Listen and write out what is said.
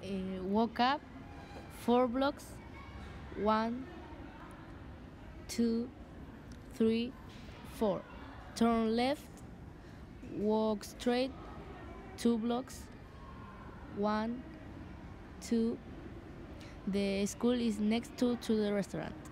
Walk up 4 blocks, 1, 2, 3, 4. Turn left, walk straight 2 blocks, 1, 2. The school is next to the restaurant.